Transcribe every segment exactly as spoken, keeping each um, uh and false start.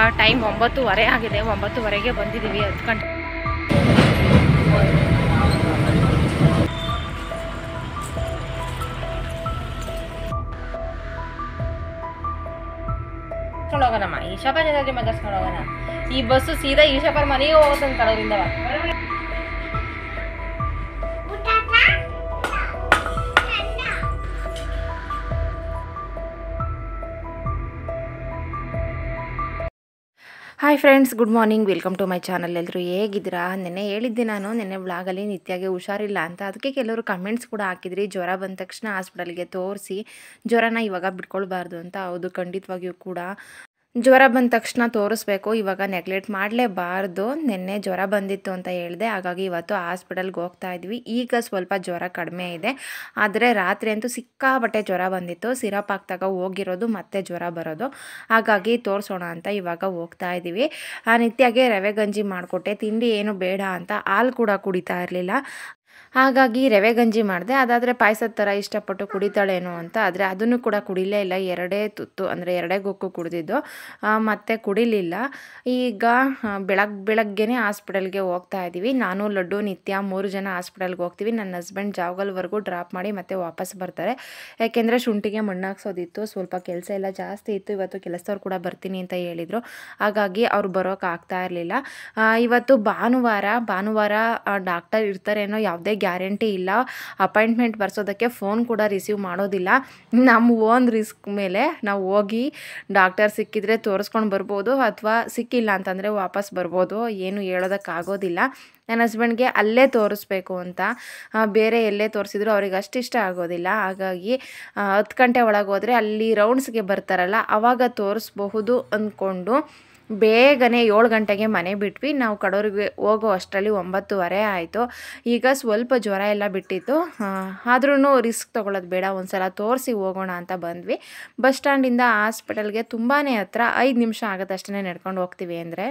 Time ಒಂಬತ್ತುವರೆ ಆಗಿದೆ. ಒಂಬತ್ತುವರೆಗೆ ಬಂದಿದ್ದೀವಿ. ಹತ್ತು ಗಂಟೆ ಹೋಗೋಣಮ್ಮ. ಈಶಾಪ ಜನರಿಗೆ ಮಾತಾಡ್ಸ್ಕೊಂಡು ಹೋಗೋಣ. ಈ ಬಸ್ಸು ಸೀದಾ ಈಶಾಪರ ಮನೆಗೆ ಹೋಗುತ್ತೆ ಅಂತ ಕಡೋರಿಂದ. Hi friends, good morning. Welcome to my channel. ಎಲ್ಲರೂ ಹೇಗಿದ್ದೀರಾ? ನೆನ್ನೆ ಹೇಳಿದ್ದೆ ನಾನು, ನೆನ್ನೆ ವ್ಲಾಗಲ್ಲಿ ನಿತ್ಯಾಗೆ ಹುಷಾರಿಲ್ಲ ಅಂತ. ಅದಕ್ಕೆ ಕೆಲವರು ಕಮೆಂಟ್ಸ್ ಕೂಡ ಹಾಕಿದ್ರಿ, ಜ್ವರ ಬಂದ ತಕ್ಷಣ ಹಾಸ್ಪಿಟಲ್ಗೆ ತೋರಿಸಿ, ಜ್ವರನ ಇವಾಗ ಬಿಟ್ಕೊಳ್ಬಾರ್ದು ಅಂತ. ಹೌದು, ಖಂಡಿತವಾಗಿಯೂ ಕೂಡ ಜ್ವರ ಬಂದ ತಕ್ಷಣ ತೋರಿಸ್ಬೇಕು, ಇವಾಗ ನೆಗ್ಲೆಕ್ಟ್ ಮಾಡಲೇಬಾರ್ದು. ನಿನ್ನೆ ಜ್ವರ ಬಂದಿತ್ತು ಅಂತ ಹೇಳಿದೆ, ಹಾಗಾಗಿ ಇವತ್ತು ಹಾಸ್ಪಿಟಲ್ಗೆ ಹೋಗ್ತಾ ಇದ್ವಿ. ಈಗ ಸ್ವಲ್ಪ ಜ್ವರ ಕಡಿಮೆ ಇದೆ, ಆದರೆ ರಾತ್ರಿ ಅಂತೂ ಸಿಕ್ಕಾಪಟ್ಟೆ ಜ್ವರ ಬಂದಿತ್ತು. ಸಿರಪ್ ಹಾಕ್ದಾಗ ಹೋಗಿರೋದು ಮತ್ತೆ ಜ್ವರ ಬರೋದು, ಹಾಗಾಗಿ ತೋರಿಸೋಣ ಅಂತ ಇವಾಗ ಹೋಗ್ತಾ ಇದ್ದೀವಿ. ನಿತ್ಯಾಗೆ ರವೆ ಗಂಜಿ ಮಾಡಿಕೊಟ್ಟೆ, ತಿಂಡಿ ಏನು ಬೇಡ ಅಂತ. ಹಾಲು ಕೂಡ ಕುಡಿತಾ ಇರಲಿಲ್ಲ, ಹಾಗಾಗಿ ರವೆ ಗಂಜಿ ಮಾಡಿದೆ. ಅದಾದರೆ ಪಾಯಸದ ಥರ ಇಷ್ಟಪಟ್ಟು ಕುಡಿತಾಳೇನೋ ಅಂತ, ಆದರೆ ಅದನ್ನು ಕೂಡ ಕುಡಿಲೇ ಇಲ್ಲ. ಎರಡೇ ತುತ್ತು ಅಂದರೆ ಎರಡೇ ಗೊಕ್ಕು ಕುಡಿದಿದ್ದು, ಮತ್ತೆ ಕುಡಿಲಿಲ್ಲ. ಈಗ ಬೆಳಗ್ಗೆ ಬೆಳಗ್ಗೆನೇ ಹಾಸ್ಪಿಟಲ್ಗೆ ಹೋಗ್ತಾ ಇದ್ದೀವಿ. ನಾನು, ಲಡ್ಡು, ನಿತ್ಯ ಮೂರು ಜನ ಹಾಸ್ಪಿಟಲ್ಗೆ ಹೋಗ್ತೀವಿ. ನನ್ನ ಹಸ್ಬೆಂಡ್ ಜಾವಗಲ್ವರೆಗೂ ಡ್ರಾಪ್ ಮಾಡಿ ಮತ್ತೆ ವಾಪಸ್ ಬರ್ತಾರೆ. ಯಾಕೆಂದರೆ ಶುಂಠಿಗೆ ಮಣ್ಣು ಹಾಕ್ಸೋದಿತ್ತು, ಸ್ವಲ್ಪ ಕೆಲಸ ಎಲ್ಲ ಜಾಸ್ತಿ ಇತ್ತು. ಇವತ್ತು ಕೆಲಸದವ್ರು ಕೂಡ ಬರ್ತೀನಿ ಅಂತ ಹೇಳಿದರು, ಹಾಗಾಗಿ ಅವ್ರು ಬರೋಕೆ ಆಗ್ತಾ ಇರಲಿಲ್ಲ. ಇವತ್ತು ಭಾನುವಾರ ಭಾನುವಾರ ಡಾಕ್ಟರ್ ಇರ್ತಾರೇನೋ, ಯಾವುದೇ ಗ್ಯಾರಂಟಿ ಇಲ್ಲ. ಅಪಾಯಿಂಟ್ಮೆಂಟ್ ಬರ್ಸೋದಕ್ಕೆ ಫೋನ್ ಕೂಡ ರಿಸೀವ್ ಮಾಡೋದಿಲ್ಲ. ನಮ್ಮ ಓನ್ ರಿಸ್ಕ್ ಮೇಲೆ ನಾವು ಹೋಗಿ ಡಾಕ್ಟರ್ ಸಿಕ್ಕಿದ್ರೆ ತೋರಿಸ್ಕೊಂಡು ಬರ್ಬೋದು, ಅಥವಾ ಸಿಕ್ಕಿಲ್ಲ ಅಂತಂದರೆ ವಾಪಸ್ ಬರ್ಬೋದು. ಏನು ಹೇಳೋದಕ್ಕಾಗೋದಿಲ್ಲ. ನನ್ನ ಹಸ್ಬೆಂಡ್ಗೆ ಅಲ್ಲೇ ತೋರಿಸ್ಬೇಕು ಅಂತ, ಬೇರೆ ಎಲ್ಲೇ ತೋರಿಸಿದ್ರು ಅವ್ರಿಗೆ ಅಷ್ಟು ಇಷ್ಟ ಆಗೋದಿಲ್ಲ. ಹಾಗಾಗಿ ಹತ್ತು ಗಂಟೆ ಒಳಗೆ ಹೋದರೆ ಅಲ್ಲಿ ರೌಂಡ್ಸ್ಗೆ ಬರ್ತಾರಲ್ಲ, ಆವಾಗ ತೋರಿಸ್ಬಹುದು ಅಂದ್ಕೊಂಡು ಬೇಗನೆ ಏಳು ಗಂಟೆಗೆ ಮನೆ ಬಿಟ್ವಿ. ನಾವು ಕಡೂರಿಗೆ ಹೋಗೋ ಅಷ್ಟರಲ್ಲಿ ಒಂಬತ್ತುವರೆ ಆಯಿತು. ಈಗ ಸ್ವಲ್ಪ ಜ್ವರ ಎಲ್ಲ ಬಿಟ್ಟಿತ್ತು, ಆದ್ರೂ ರಿಸ್ಕ್ ತೊಗೊಳ್ಳೋದು ಬೇಡ, ಒಂದು ಸಲ ತೋರಿಸಿ ಹೋಗೋಣ ಅಂತ ಬಂದ್ವಿ. ಬಸ್ ಸ್ಟ್ಯಾಂಡಿಂದ ಹಾಸ್ಪಿಟಲ್ಗೆ ತುಂಬಾ ಹತ್ರ, ಐದು ನಿಮಿಷ ಆಗುತ್ತೆ ಅಷ್ಟೇ ನಡ್ಕೊಂಡು ಹೋಗ್ತೀವಿ ಅಂದರೆ.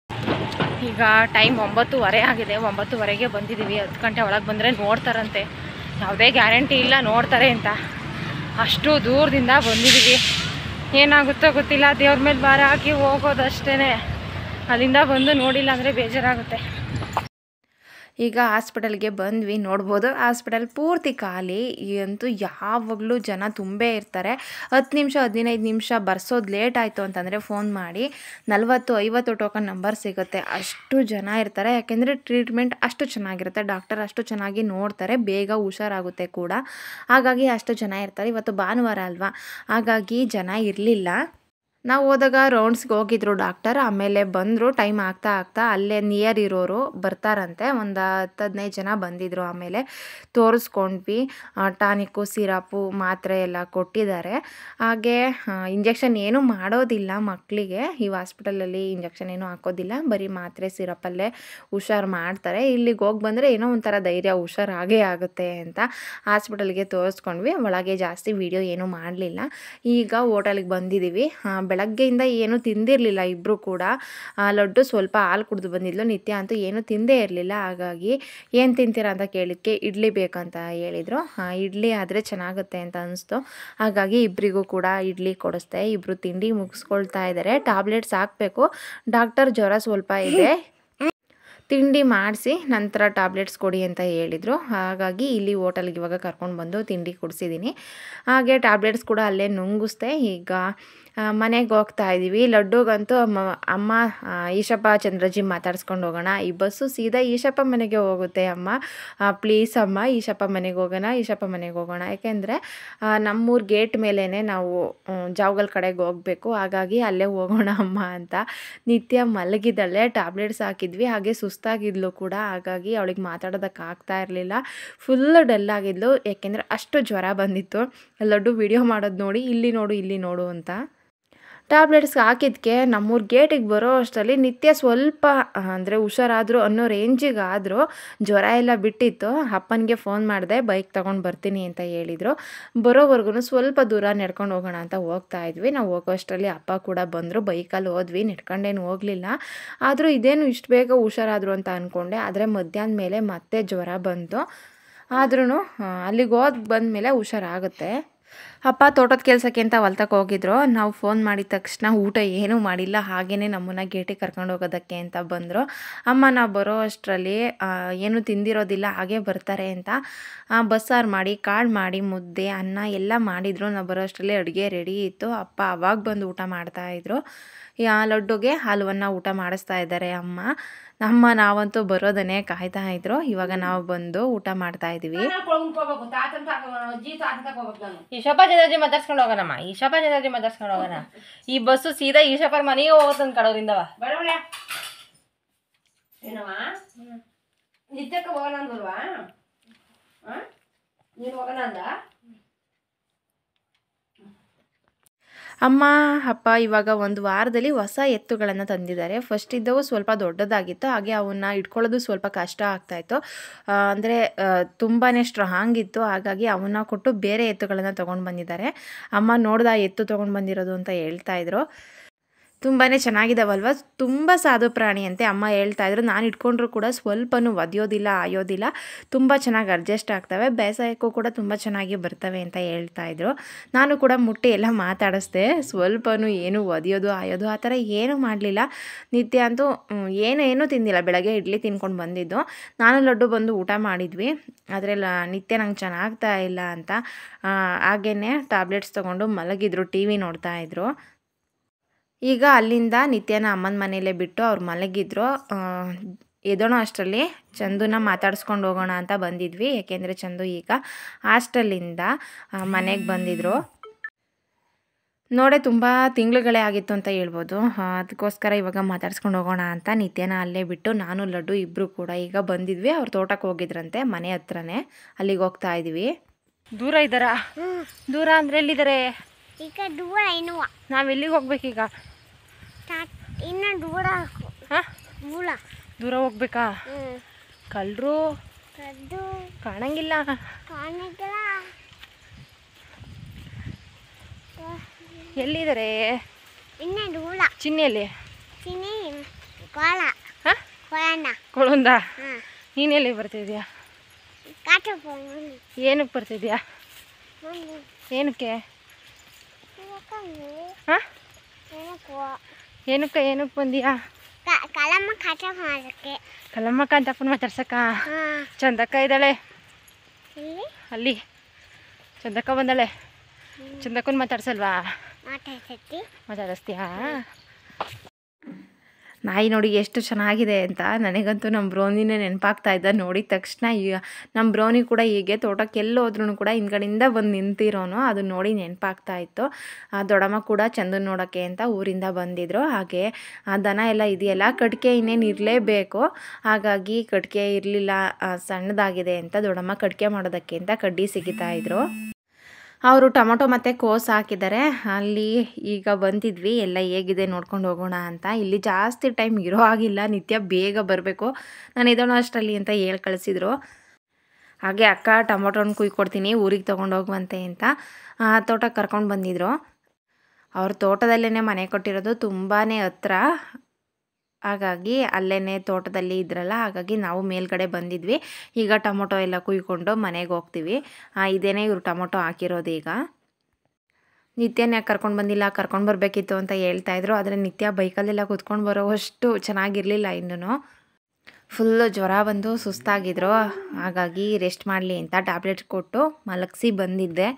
ಈಗ ಟೈಮ್ ಒಂಬತ್ತುವರೆ ಆಗಿದೆ. ಒಂಬತ್ತುವರೆಗೆ ಬಂದಿದ್ದೀವಿ. ಹತ್ತು ಗಂಟೆ ಒಳಗೆ ಬಂದರೆ ನೋಡ್ತಾರಂತೆ, ಯಾವುದೇ ಗ್ಯಾರಂಟಿ ಇಲ್ಲ ನೋಡ್ತಾರೆ ಅಂತ. ಅಷ್ಟು ದೂರದಿಂದ ಬಂದಿದ್ದೀವಿ. ಏನಾಗುತ್ತೋ ಗೊತ್ತಿಲ್ಲ, ದೇವ್ರ ಮೇಲೆ ಭಾರ ಹಾಕಿ ಹೋಗೋದಷ್ಟೇ. ಅಲ್ಲಿಂದ ಬಂದು ನೋಡಿಲ್ಲ ಅಂದರೆ ಬೇಜಾರಾಗುತ್ತೆ. ಈಗ ಹಾಸ್ಪಿಟಲ್ಗೆ ಬಂದ್ವಿ, ನೋಡ್ಬೋದು ಹಾಸ್ಪಿಟಲ್ ಪೂರ್ತಿ ಖಾಲಿ. ಅಂತೂ ಯಾವಾಗಲೂ ಜನ ತುಂಬೇ ಇರ್ತಾರೆ. ಹತ್ತು ನಿಮಿಷ ಹದಿನೈದು ನಿಮಿಷ ಬರ್ಸೋದು ಲೇಟ್ ಆಯಿತು ಅಂತಂದರೆ ಫೋನ್ ಮಾಡಿ ನಲ್ವತ್ತು ಐವತ್ತು ಟೋಕನ್ ನಂಬರ್ ಸಿಗುತ್ತೆ. ಅಷ್ಟು ಜನ ಇರ್ತಾರೆ, ಯಾಕೆಂದರೆ ಟ್ರೀಟ್ಮೆಂಟ್ ಅಷ್ಟು ಚೆನ್ನಾಗಿರುತ್ತೆ, ಡಾಕ್ಟರ್ ಅಷ್ಟು ಚೆನ್ನಾಗಿ ನೋಡ್ತಾರೆ, ಬೇಗ ಹುಷಾರಾಗುತ್ತೆ ಕೂಡ, ಹಾಗಾಗಿ ಅಷ್ಟು ಜನ ಇರ್ತಾರೆ. ಇವತ್ತು ಭಾನುವಾರ ಅಲ್ವಾ, ಹಾಗಾಗಿ ಜನ ಇರಲಿಲ್ಲ. ನಾವು ಹೋದಾಗ ರೌಂಡ್ಸ್ಗೆ ಹೋಗಿದ್ರು ಡಾಕ್ಟರ್, ಆಮೇಲೆ ಬಂದರು. ಟೈಮ್ ಆಗ್ತಾ ಆಗ್ತಾ ಅಲ್ಲೇ ನಿಯರ್ ಇರೋರು ಬರ್ತಾರಂತೆ, ಒಂದು ಹತ್ತು ಹದಿನೈದು ಜನ ಬಂದಿದ್ದರು. ಆಮೇಲೆ ತೋರಿಸ್ಕೊಂಡ್ವಿ, ಟಾನಿಕ್ಕು, ಸಿರಪು, ಮಾತ್ರೆ ಎಲ್ಲ ಕೊಟ್ಟಿದ್ದಾರೆ. ಹಾಗೆ ಇಂಜೆಕ್ಷನ್ ಏನೂ ಮಾಡೋದಿಲ್ಲ ಮಕ್ಕಳಿಗೆ, ಈ ಹಾಸ್ಪಿಟಲಲ್ಲಿ ಇಂಜೆಕ್ಷನ್ ಏನೂ ಹಾಕೋದಿಲ್ಲ, ಬರೀ ಮಾತ್ರೆ ಸಿರಪಲ್ಲೇ ಹುಷಾರು ಮಾಡ್ತಾರೆ. ಇಲ್ಲಿಗೆ ಹೋಗಿ ಬಂದರೆ ಏನೋ ಒಂಥರ ಧೈರ್ಯ, ಹುಷಾರು ಆಗೇ ಆಗುತ್ತೆ ಅಂತ ಹಾಸ್ಪಿಟಲ್ಗೆ ತೋರಿಸ್ಕೊಂಡ್ವಿ. ಒಳಗೆ ಜಾಸ್ತಿ ವೀಡಿಯೋ ಏನೂ ಮಾಡಲಿಲ್ಲ. ಈಗ ಹೋಟೆಲ್ಗೆ ಬಂದಿದ್ದೀವಿ. ಬೆಳಗ್ಗೆಯಿಂದ ಏನೂ ತಿಂದಿರಲಿಲ್ಲ ಇಬ್ಬರು ಕೂಡ. ಲಡ್ಡು ಸ್ವಲ್ಪ ಹಾಲು ಕುಡಿದು ಬಂದಿದ್ಲು, ನಿತ್ಯ ಅಂತೂ ಏನೂ ತಿಂದೇ ಇರಲಿಲ್ಲ. ಹಾಗಾಗಿ ಏನು ತಿಂತೀರಾ ಅಂತ ಕೇಳಿದ್ದಕ್ಕೆ ಇಡ್ಲಿ ಬೇಕಂತ ಹೇಳಿದರು. ಇಡ್ಲಿ ಆದರೆ ಚೆನ್ನಾಗುತ್ತೆ ಅಂತ ಅನಿಸ್ತು, ಹಾಗಾಗಿ ಇಬ್ಬರಿಗೂ ಕೂಡ ಇಡ್ಲಿ ಕೊಡಿಸ್ದೆ. ಇಬ್ಬರು ತಿಂಡಿ ಮುಗಿಸ್ಕೊಳ್ತಾ ಇದ್ದಾರೆ. ಟ್ಯಾಬ್ಲೆಟ್ಸ್ ಹಾಕಬೇಕು, ಡಾಕ್ಟರ್ ಜ್ವರ ಸ್ವಲ್ಪ ಇದೆ, ತಿಂಡಿ ಮಾಡಿಸಿ ನಂತರ ಟ್ಯಾಬ್ಲೆಟ್ಸ್ ಕೊಡಿ ಅಂತ ಹೇಳಿದರು. ಹಾಗಾಗಿ ಇಲ್ಲಿ ಹೋಟೆಲ್ಗೆ ಇವಾಗ ಕರ್ಕೊಂಡು ಬಂದು ತಿಂಡಿ ಕೊಡಿಸಿದ್ದೀನಿ. ಹಾಗೆ ಟ್ಯಾಬ್ಲೆಟ್ಸ್ ಕೂಡ ಅಲ್ಲೇ ನುಂಗಿಸ್ದೆ. ಈಗ ಮನೆಗೆ ಹೋಗ್ತಾ ಇದ್ದೀವಿ. ಲಡ್ಡುಗಂತೂ ಅಮ್ಮ ಅಮ್ಮ ಈಶಪ್ಪ ಚಂದ್ರಜಿ ಮಾತಾಡ್ಸ್ಕೊಂಡು ಹೋಗೋಣ, ಈ ಬಸ್ಸು ಸೀದಾ ಈಶಪ್ಪ ಮನೆಗೆ ಹೋಗುತ್ತೆ ಅಮ್ಮ, ಪ್ಲೀಸ್ ಅಮ್ಮ ಈಶಪ್ಪ ಮನೆಗೆ ಹೋಗೋಣ, ಈಶಪ್ಪ ಮನೆಗೆ ಹೋಗೋಣ. ಯಾಕೆಂದರೆ ನಮ್ಮೂರು ಗೇಟ್ ಮೇಲೇ ನಾವು ಜಾವಗಲ್ ಕಡೆಗೆ ಹೋಗಬೇಕು, ಹಾಗಾಗಿ ಅಲ್ಲೇ ಹೋಗೋಣ ಅಮ್ಮ ಅಂತ. ನಿತ್ಯ ಮಲಗಿದ್ದಾಳೆ, ಟ್ಯಾಬ್ಲೆಟ್ಸ್ ಹಾಕಿದ್ವಿ, ಹಾಗೆ ಸುಸ್ತಾಗಿದ್ಲು ಕೂಡ, ಹಾಗಾಗಿ ಅವಳಿಗೆ ಮಾತಾಡೋದಕ್ಕೆ ಆಗ್ತಾ ಇರಲಿಲ್ಲ. ಫುಲ್ಲು ಡಲ್ ಆಗಿದ್ಲು, ಯಾಕೆಂದರೆ ಅಷ್ಟು ಜ್ವರ ಬಂದಿತ್ತು. ಲಡ್ಡು ವಿಡಿಯೋ ಮಾಡೋದು ನೋಡಿ, ಇಲ್ಲಿ ನೋಡು ಇಲ್ಲಿ ನೋಡು ಅಂತ. ಟ್ಯಾಬ್ಲೆಟ್ಸ್ ಹಾಕಿದ್ದಕ್ಕೆ ನಮ್ಮೂರು ಗೇಟಿಗೆ ಬರೋ ಅಷ್ಟರಲ್ಲಿ ನಿತ್ಯ ಸ್ವಲ್ಪ ಅಂದರೆ ಹುಷಾರಾದರು ಅನ್ನೋ ರೇಂಜಿಗೆ ಆದರೂ ಜ್ವರ ಎಲ್ಲ ಬಿಟ್ಟಿತ್ತು. ಅಪ್ಪನಿಗೆ ಫೋನ್ ಮಾಡಿದೆ, ಬೈಕ್ ತೊಗೊಂಡು ಬರ್ತೀನಿ ಅಂತ ಹೇಳಿದರು. ಬರೋವರೆಗೂ ಸ್ವಲ್ಪ ದೂರ ನಡ್ಕೊಂಡು ಹೋಗೋಣ ಅಂತ ಹೋಗ್ತಾ ಇದ್ವಿ. ನಾವು ಹೋಗೋ ಅಷ್ಟರಲ್ಲಿ ಅಪ್ಪ ಕೂಡ ಬಂದರು. ಬೈಕಲ್ಲಿ ಹೋದ್ವಿ, ನಡ್ಕೊಂಡೇನು ಹೋಗಲಿಲ್ಲ. ಆದರೂ ಇದೇನು ಇಷ್ಟು ಬೇಗ ಹುಷಾರಾದರು ಅಂತ ಅಂದ್ಕೊಂಡೆ, ಆದರೆ ಮಧ್ಯಾಹ್ನ ಮೇಲೆ ಮತ್ತೆ ಜ್ವರ ಬಂತು. ಆದ್ರೂ ಅಲ್ಲಿಗೆ ಹೋಗಿ ಬಂದಮೇಲೆ ಹುಷಾರಾಗುತ್ತೆ. ಅಪ್ಪ ತೋಟದ ಕೆಲಸಕ್ಕೆ ಅಂತ ಹೊಲ್ತಕ್ಕೆ ಹೋಗಿದ್ರು. ನಾವು ಫೋನ್ ಮಾಡಿದ ತಕ್ಷಣ ಊಟ ಏನೂ ಮಾಡಿಲ್ಲ, ಹಾಗೇ ನಮ್ಮನ್ನ ಗೇಟಿಗೆ ಕರ್ಕೊಂಡು ಹೋಗೋದಕ್ಕೆ ಅಂತ ಬಂದರು. ಅಮ್ಮ ನಾವು ಬರೋ ಅಷ್ಟರಲ್ಲಿ ಏನೂ ತಿಂದಿರೋದಿಲ್ಲ, ಹಾಗೆ ಬರ್ತಾರೆ ಅಂತ ಬಸ್ಸಾರು ಮಾಡಿ, ಕಾಳು ಮಾಡಿ, ಮುದ್ದೆ, ಅನ್ನ ಎಲ್ಲ ಮಾಡಿದರು. ನಾವು ಬರೋ ಅಷ್ಟರಲ್ಲಿ ಅಡುಗೆ ರೆಡಿ ಇತ್ತು. ಅಪ್ಪ ಅವಾಗ ಬಂದು ಊಟ ಮಾಡ್ತಾಯಿದ್ರು. ಯಾ ಲಡ್ಡುಗೆ ಹಲ್ವನ್ನ ಊಟ ಮಾಡಿಸ್ತಾ ಇದ್ದಾರೆ ಅಮ್ಮ. ನಮ್ಮ ನಾವಂತೂ ಬರೋದನ್ನೇ ಕಾಯ್ತಾ ಇದ್ರು. ಇವಾಗ ನಾವು ಬಂದು ಊಟ ಮಾಡ್ತಾ ಇದ್ದೀವಿ. ಈಶಪ್ಪ ಜನರ್ಜಿ ಮಾತಾಡ್ಸ್ಕೊಂಡು ಹೋಗೋಣಮ್ಮ, ಈಶಪ್ಪ ಜನರ್ಜಿ ಮಾತಾಡ್ಸ್ಕೊಂಡು ಹೋಗೋಣ. ಈ ಬಸ್ಸು ಸೀದಾ ಈಶಪ್ಪರ ಮನೆಗೆ ಹೋಗುತ್ತಂತ ಕಡೋರಿಂದವ ಏನವ ನಿತ್ಯಕ್ಕೆ ಹೋಗೋಣ ಅಂದ್ವಾ? ನೀನು ಹೋಗೋಣ ಅಂದ. ಅಮ್ಮ ಅಪ್ಪ ಇವಾಗ ಒಂದು ವಾರದಲ್ಲಿ ಹೊಸ ಎತ್ತುಗಳನ್ನು ತಂದಿದ್ದಾರೆ. ಫಸ್ಟ್ ಇದ್ದವು ಸ್ವಲ್ಪ ದೊಡ್ಡದಾಗಿತ್ತು, ಹಾಗೆ ಅವನ್ನ ಇಟ್ಕೊಳ್ಳೋದು ಸ್ವಲ್ಪ ಕಷ್ಟ ಆಗ್ತಾಯಿತ್ತು. ಅಂದರೆ ತುಂಬಾ ಸ್ಟ್ರಾಂಗ್ ಇತ್ತು, ಹಾಗಾಗಿ ಅವನ್ನ ಕೊಟ್ಟು ಬೇರೆ ಎತ್ತುಗಳನ್ನು ತೊಗೊಂಡು ಬಂದಿದ್ದಾರೆ. ಅಮ್ಮ ನೋಡ್ದ ಎತ್ತು ತೊಗೊಂಡು ಬಂದಿರೋದು ಅಂತ ಹೇಳ್ತಾಯಿದ್ರು. ತುಂಬಾ ಚೆನ್ನಾಗಿದ್ದಾವಲ್ವ, ತುಂಬ ಸಾಧು ಪ್ರಾಣಿ ಅಂತೆ ಅಮ್ಮ ಹೇಳ್ತಾಯಿದ್ರು. ನಾನು ಇಟ್ಕೊಂಡ್ರೂ ಕೂಡ ಸ್ವಲ್ಪನೂ ಒದೆಯೋದಿಲ್ಲ, ಆಯೋದಿಲ್ಲ, ತುಂಬ ಚೆನ್ನಾಗಿ ಅಡ್ಜಸ್ಟ್ ಆಗ್ತವೆ, ಬೇಸಾಯಕ್ಕೂ ಕೂಡ ತುಂಬ ಚೆನ್ನಾಗಿ ಬರ್ತವೆ ಅಂತ ಹೇಳ್ತಾಯಿದ್ರು. ನಾನು ಕೂಡ ಮುಟ್ಟಿ ಎಲ್ಲ ಮಾತಾಡಿಸ್ದೆ. ಸ್ವಲ್ಪನೂ ಏನು ಒದೆಯೋದು ಆಯೋದು ಆ ಥರ ಏನೂ ಮಾಡಲಿಲ್ಲ. ನಿತ್ಯ ಅಂತೂ ಏನು ಏನೂ ತಿಂದಿಲ್ಲ, ಬೆಳಗ್ಗೆ ಇಡ್ಲಿ ತಿನ್ಕೊಂಡು ಬಂದಿದ್ದು. ನಾನು ಲಡ್ಡು ಬಂದು ಊಟ ಮಾಡಿದ್ವಿ, ಆದರೆ ನಿತ್ಯ ನಂಗೆ ಚೆನ್ನಾಗ್ತಾ ಇಲ್ಲ ಅಂತ ಹಾಗೇ ಟ್ಯಾಬ್ಲೆಟ್ಸ್ ತೊಗೊಂಡು ಮಲಗಿದ್ರು, ಟಿ ವಿ ನೋಡ್ತಾಯಿದ್ರು. ಈಗ ಅಲ್ಲಿಂದ ನಿತ್ಯನ ಅಮ್ಮನ ಮನೆಯಲ್ಲೇ ಬಿಟ್ಟು ಅವ್ರು ಮಲಗಿದ್ರು. ಎದೋಣ ಅಷ್ಟರಲ್ಲಿ ಚಂದುನ ಮಾತಾಡಿಸ್ಕೊಂಡು ಹೋಗೋಣ ಅಂತ ಬಂದಿದ್ವಿ, ಏಕೆಂದರೆ ಚಂದು ಈಗ ಹಾಸ್ಟೆಲಿಂದ ಮನೆಗೆ ಬಂದಿದ್ರು. ನೋಡೇ ತುಂಬ ತಿಂಗಳುಗಳೇ ಆಗಿತ್ತು ಅಂತ ಹೇಳ್ಬೋದು. ಅದಕ್ಕೋಸ್ಕರ ಇವಾಗ ಮಾತಾಡ್ಸ್ಕೊಂಡು ಹೋಗೋಣ ಅಂತ ನಿತ್ಯನ ಅಲ್ಲೇ ಬಿಟ್ಟು ನಾನು ಲಡ್ಡು ಇಬ್ಬರು ಕೂಡ ಈಗ ಬಂದಿದ್ವಿ. ಅವ್ರು ತೋಟಕ್ಕೆ ಹೋಗಿದ್ರಂತೆ, ಮನೆ ಹತ್ರನೇ, ಅಲ್ಲಿಗೆ ಹೋಗ್ತಾ ಇದ್ದೀವಿ. ದೂರ ಇದ್ದಾರಾ? ದೂರ ಅಂದರೆ ಎಲ್ಲಿದ್ದಾರೆ ಈಗ? ದೂರ ಏನು? ನಾವು ಎಲ್ಲಿಗೆ ಹೋಗ್ಬೇಕೀಗ? ಇನ್ನು ದೂರ. ಹಾಂ, ದೂರ ದೂರ ಹೋಗ್ಬೇಕಾ? ಕಳ್ಳರು ಕದ್ದು ಕಾಣಂಗಿಲ್ಲ. ಕಾಣಿಲ್ಲ. ಎಲ್ಲಿದ್ದಾರೆ? ಇನ್ನು ದೂರ. ಚಿನ್ನೆಯಲ್ಲಿ? ಚಿನ್ನಿ ಕೋಲ. ಹಾಂ, ಕೋಲಣ್ಣ ಕೊಳುಂದ. ಹಾಂ. ನೀನೆಲ್ಲಿ ಬರ್ತಿದ್ಯಾ? ಕಾಟು ಏನಕ್ಕೆ ಬರ್ತಿದ್ಯಾ? ಏನಕ್ಕೆ? ಹಾಂ, ಏನಕ್ಕೆ ಏನಕ್ಕೆ ಬಂದಿಯಾ? ಕಲಮ್ಮ ಕಾಟ ಮಾಡೋಕ್ಕೆ. ಕಲಮ್ಮಕ್ಕ ಅಂತ ಫೋನ್ ಮಾತಾಡ್ಸಕ್ಕ? ಹಾಂ. ಚಂದಕ್ಕ ಇದ್ದಾಳೆ ಇಲ್ಲಿ ಅಲ್ಲಿ, ಚಂದಕ್ಕ ಬಂದಾಳೆ. ಚಂದಕ್ಕನ ಮಾತಾಡ್ಸಲ್ವಾ? ಮಾತಾಡ್ಸತ್ತಿ. ಮಾತಾಡಿಸ್ತೀಯಾ? ನಾಯಿ ನೋಡಿ ಎಷ್ಟು ಚೆನ್ನಾಗಿದೆ ಅಂತ. ನನಗಂತೂ ನಮ್ಮ ಬ್ರೋನಿನೇ ನೆನಪಾಗ್ತಾ ಇದ್ದ ನೋಡಿದ ತಕ್ಷಣ. ಈಗ ನಮ್ಮ ಬ್ರೋನಿ ಕೂಡ ಹೀಗೆ ತೋಟಕ್ಕೆ ಎಲ್ಲಿ ಹೋದ್ರೂ ಕೂಡ ಹಿಂದ್ಗಡೆಯಿಂದ ಬಂದು ನಿಂತಿರೋನು, ಅದು ನೋಡಿ ನೆನಪಾಗ್ತಾ ಇತ್ತು. ದೊಡ್ಡಮ್ಮ ಕೂಡ ಚಂದನ್ ನೋಡೋಕ್ಕೆ ಅಂತ ಊರಿಂದ ಬಂದಿದ್ರು. ಹಾಗೆ ದನ ಎಲ್ಲ ಇದೆಯಲ್ಲ, ಕಟ್ಗೆ ಇನ್ನೇನು ಇರಲೇಬೇಕು, ಹಾಗಾಗಿ ಕಟ್ಗೆ ಇರಲಿಲ್ಲ, ಸಣ್ಣದಾಗಿದೆ ಅಂತ ದೊಡ್ಡಮ್ಮ ಕಟ್ಗೆ ಮಾಡೋದಕ್ಕೆ ಅಂತ ಕಡ್ಡಿ ಸಿಗಿತಾಯಿದ್ರು. ಅವರು ಟೊಮೊಟೊ ಮತ್ತು ಕೋಸು ಹಾಕಿದ್ದಾರೆ. ಅಲ್ಲಿ ಈಗ ಬಂದಿದ್ವಿ, ಎಲ್ಲ ಹೇಗಿದೆ ನೋಡ್ಕೊಂಡು ಹೋಗೋಣ ಅಂತ. ಇಲ್ಲಿ ಜಾಸ್ತಿ ಟೈಮ್ ಇರೋ ಆಗಿಲ್ಲ, ನಿತ್ಯ ಬೇಗ ಬರಬೇಕು, ನಾನು ಇದೋಣ ಅಷ್ಟರಲ್ಲಿ ಅಂತ ಹೇಳಿ ಕಳಿಸಿದ್ರು. ಹಾಗೆ ಅಕ್ಕ ಟೊಮೊಟೊನ ಕುಯ್ಕೊಡ್ತೀನಿ, ಊರಿಗೆ ತೊಗೊಂಡೋಗುವಂತೆ ಅಂತ ತೋಟಕ್ಕೆ ಕರ್ಕೊಂಡು ಬಂದಿದ್ರು. ಅವ್ರ ತೋಟದಲ್ಲೇ ಮನೆ ಕೊಟ್ಟಿರೋದು, ತುಂಬಾ ಹತ್ರ, ಹಾಗಾಗಿ ಅಲ್ಲೇ ತೋಟದಲ್ಲಿ ಇದ್ರಲ್ಲ, ಹಾಗಾಗಿ ನಾವು ಮೇಲ್ಗಡೆ ಬಂದಿದ್ವಿ. ಈಗ ಟೊಮೊಟೊ ಎಲ್ಲ ಕುಯ್ಕೊಂಡು ಮನೆಗೆ ಹೋಗ್ತೀವಿ. ಇದೇನೇ ಇವರು ಟೊಮೊಟೊ ಹಾಕಿರೋದು. ಈಗ ನಿತ್ಯನ ಕರ್ಕೊಂಡು ಬಂದಿಲ್ಲ, ಕರ್ಕೊಂಡು ಬರಬೇಕಿತ್ತು ಅಂತ ಹೇಳ್ತಾಯಿದ್ರು. ಆದರೆ ನಿತ್ಯ ಬೈಕಲ್ಲೆಲ್ಲ ಕೂತ್ಕೊಂಡು ಬರೋವಷ್ಟು ಚೆನ್ನಾಗಿರಲಿಲ್ಲ, ಇನ್ನೂ ಫುಲ್ಲು ಜ್ವರ ಬಂದು ಸುಸ್ತಾಗಿದ್ರು. ಹಾಗಾಗಿ ರೆಸ್ಟ್ ಮಾಡಲಿ ಅಂತ ಟ್ಯಾಬ್ಲೆಟ್ಸ್ ಕೊಟ್ಟು ಮಲಗಿಸಿ ಬಂದಿದ್ದೆ.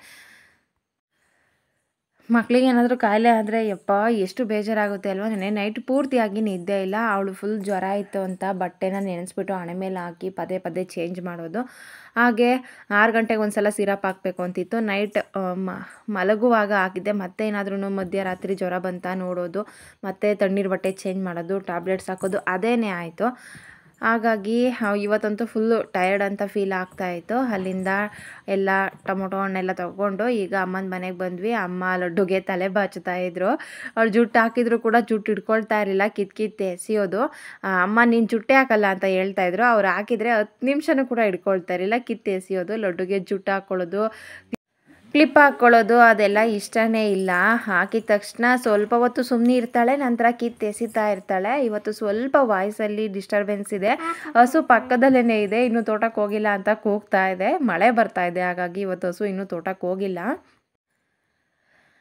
ಮಕ್ಕಳಿಗೆ ಏನಾದರೂ ಕಾಯಿಲೆ ಆದರೆ ಯಪ್ಪ ಎಷ್ಟು ಬೇಜಾರಾಗುತ್ತೆ ಅಲ್ವ. ನೆನ್ನೆ ನೈಟ್ ಪೂರ್ತಿಯಾಗಿ ನಿದ್ದೆ ಇಲ್ಲ. ಅವಳು ಫುಲ್ ಜ್ವರ ಇತ್ತು ಅಂತ ಬಟ್ಟೆನ ನೆನೆಸ್ಬಿಟ್ಟು ಹಣೆ ಮೇಲೆ ಹಾಕಿ ಪದೇ ಪದೇ ಚೇಂಜ್ ಮಾಡೋದು. ಹಾಗೆ ಆರು ಗಂಟೆಗೆ ಒಂದು ಸಲ ಸಿರಪ್ ಹಾಕಬೇಕು ಅಂತಿತ್ತು. ನೈಟ್ ಮಲಗುವಾಗ ಹಾಕಿದ್ದೆ, ಮತ್ತೆ ಏನಾದ್ರೂ ಮಧ್ಯರಾತ್ರಿ ಜ್ವರ ಬಂತ ನೋಡೋದು, ಮತ್ತು ತಣ್ಣೀರು ಬಟ್ಟೆ ಚೇಂಜ್ ಮಾಡೋದು, ಟ್ಯಾಬ್ಲೆಟ್ಸ್ ಹಾಕೋದು, ಅದೇನೇ ಆಯಿತು. ಹಾಗಾಗಿ ಇವತ್ತಂತೂ ಫುಲ್ಲು ಟಯರ್ಡ್ ಅಂತ ಫೀಲ್ ಆಗ್ತಾಯಿತ್ತು. ಅಲ್ಲಿಂದ ಎಲ್ಲ ಟೊಮೊಟೊ ಹಣ್ಣೆಲ್ಲ ತೊಗೊಂಡು ಈಗ ಅಮ್ಮನ ಮನೆಗೆ ಬಂದ್ವಿ. ಅಮ್ಮ ಲಡ್ಡುಗೆ ತಲೆ ಬಾಚ್ತಾಯಿದ್ರು. ಅವ್ಳು ಜುಟ್ಟು ಹಾಕಿದ್ರು ಕೂಡ ಜುಟ್ಟು ಹಿಡ್ಕೊಳ್ತಾ ಇರಲಿಲ್ಲ, ಕಿತ್ತು ಕಿತ್ತು ಎಸೆಯೋದು. ಅಮ್ಮ ನೀನು ಜುಟ್ಟೆ ಹಾಕಲ್ಲ ಅಂತ ಹೇಳ್ತಾಯಿದ್ರು. ಅವ್ರು ಹಾಕಿದರೆ ಹತ್ತು ನಿಮಿಷನೂ ಕೂಡ ಹಿಡ್ಕೊಳ್ತಾ ಇರಲಿಲ್ಲ, ಕಿತ್ತು ಎಸೆಯೋದು. ಲಡ್ಡುಗೆ ಜುಟ್ಟು ಹಾಕ್ಕೊಳ್ಳೋದು, ಕ್ಲಿಪ್ ಹಾಕ್ಕೊಳ್ಳೋದು ಅದೆಲ್ಲ ಇಷ್ಟನೇ ಇಲ್ಲ. ಹಾಕಿದ ತಕ್ಷಣ ಸ್ವಲ್ಪ ಹೊತ್ತು ಸುಮ್ಮನೆ ಇರ್ತಾಳೆ, ನಂತರ ಕಿತ್ತು ಎಸಿತಾ ಇರ್ತಾಳೆ. ಇವತ್ತು ಸ್ವಲ್ಪ ವಾಯ್ಸಲ್ಲಿ ಡಿಸ್ಟರ್ಬೆನ್ಸ್ ಇದೆ. ಹಸು ಪಕ್ಕದಲ್ಲೇ ಇದೆ, ಇನ್ನೂ ತೋಟಕ್ಕೆ ಹೋಗಿಲ್ಲ ಅಂತ ಕೂಗ್ತಾ ಇದೆ. ಮಳೆ ಬರ್ತಾ ಇದೆ, ಹಾಗಾಗಿ ಇವತ್ತು ಹಸು ಇನ್ನೂ ತೋಟಕ್ಕೆ ಹೋಗಿಲ್ಲ.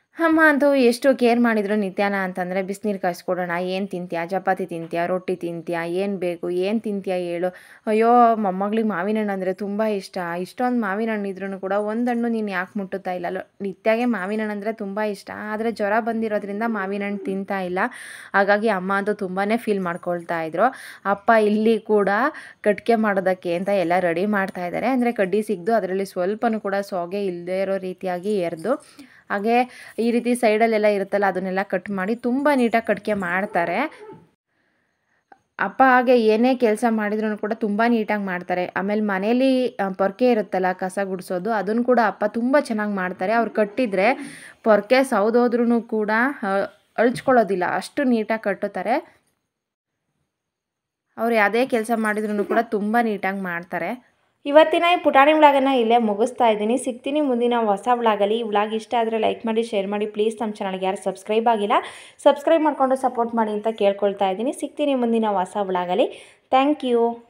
ಅಮ್ಮ ಅಂತೂ ಎಷ್ಟು ಕೇರ್ ಮಾಡಿದ್ರು ನಿತ್ಯಾನ ಅಂತಂದರೆ ಬಿಸಿನೀರು ಕಾಯಿಸ್ಕೊಡೋಣ, ಏನು ತಿಂತೀಯಾ, ಚಪಾತಿ ತಿಂತೀಯಾ, ರೊಟ್ಟಿ ತಿಂತೀಯಾ, ಏನು ಬೇಕು, ಏನು ತಿಂತೀಯಾ ಹೇಳು. ಅಯ್ಯೋ ಮೊಮ್ಮಗಳಿಗೆ ಮಾವಿನ ಹಣ್ಣು ಅಂದರೆ ತುಂಬ ಇಷ್ಟ. ಇಷ್ಟೊಂದು ಮಾವಿನ ಹಣ್ಣು ಇದ್ರೂ ಕೂಡ ಒಂದು ಹಣ್ಣು ನೀನು ಯಾಕೆ ಮುಟ್ಟುತ್ತಾ ಇಲ್ಲ. ಅಲ್ಲ ನಿತ್ಯಾಗೆ ಮಾವಿನ ಹಣ್ಣು ಅಂದರೆ ತುಂಬ ಇಷ್ಟ, ಆದರೆ ಜ್ವರ ಬಂದಿರೋದ್ರಿಂದ ಮಾವಿನ ಹಣ್ಣು ತಿಂತಾ ಇಲ್ಲ. ಹಾಗಾಗಿ ಅಮ್ಮ ಅಂತೂ ತುಂಬಾ ಫೀಲ್ ಮಾಡ್ಕೊಳ್ತಾ ಇದ್ರು. ಅಪ್ಪ ಇಲ್ಲಿ ಕೂಡ ಕಟ್ಗೆ ಮಾಡೋದಕ್ಕೆ ಅಂತ ಎಲ್ಲ ರೆಡಿ ಮಾಡ್ತಾ ಇದ್ದಾರೆ. ಅಂದರೆ ಕಡ್ಡಿ ಸಿಗ್ದು ಅದರಲ್ಲಿ ಸ್ವಲ್ಪನೂ ಕೂಡ ಸೊಗೆ ಇಲ್ಲದೇ ಇರೋ ರೀತಿಯಾಗಿ ಎರೆದು, ಹಾಗೆ ಈ ರೀತಿ ಸೈಡಲ್ಲೆಲ್ಲ ಇರುತ್ತಲ್ಲ ಅದನ್ನೆಲ್ಲ ಕಟ್ ಮಾಡಿ ತುಂಬ ನೀಟಾಗಿ ಕಟ್ಗೆ ಮಾಡ್ತಾರೆ. ಅಪ್ಪ ಹಾಗೆ ಏನೇ ಕೆಲಸ ಮಾಡಿದ್ರೂ ಕೂಡ ತುಂಬ ನೀಟಾಗಿ ಮಾಡ್ತಾರೆ. ಆಮೇಲೆ ಮನೇಲಿ ಪೊರ್ಕೆ ಇರುತ್ತಲ್ಲ ಕಸ ಗುಡಿಸೋದು, ಅದನ್ನು ಕೂಡ ಅಪ್ಪ ತುಂಬ ಚೆನ್ನಾಗಿ ಮಾಡ್ತಾರೆ. ಅವ್ರು ಕಟ್ಟಿದರೆ ಪೊರ್ಕೆ ಸೌದೋದ್ರೂ ಕೂಡ ಅಳ್ಚ್ಕೊಳ್ಳೋದಿಲ್ಲ, ಅಷ್ಟು ನೀಟಾಗಿ ಕಟ್ಟುತ್ತಾರೆ. ಅವ್ರು ಯಾವುದೇ ಕೆಲಸ ಮಾಡಿದ್ರೂ ಕೂಡ ತುಂಬ ನೀಟಾಗಿ ಮಾಡ್ತಾರೆ. ಇವತ್ತಿನ ಈ ಪುಟಾಣಿ ವ್ಲಾಗನ್ನು ಇಲ್ಲೇ ಮುಗಿಸ್ತಾ ಇದ್ದೀನಿ. ಸಿಗ್ತೀನಿ ಮುಂದಿನ ಹೊಸ ವ್ಲಾಗಲ್ಲಿ. ಈ ವ್ಲಾಗ್ ಇಷ್ಟ ಆದರೆ ಲೈಕ್ ಮಾಡಿ, ಶೇರ್ ಮಾಡಿ. ಪ್ಲೀಸ್ ನಮ್ಮ ಚಾನಲ್ಗೆ ಯಾರು ಸಬ್ಸ್ಕ್ರೈಬ್ ಆಗಿಲ್ಲ ಸಬ್ಸ್ಕ್ರೈಬ್ ಮಾಡಿಕೊಂಡು ಸಪೋರ್ಟ್ ಮಾಡಿ ಅಂತ ಕೇಳ್ಕೊಳ್ತಾ ಇದ್ದೀನಿ. ಸಿಗ್ತೀನಿ ಮುಂದಿನ ಹೊಸ ವ್ಲಾಗಲ್ಲಿ. Thank you.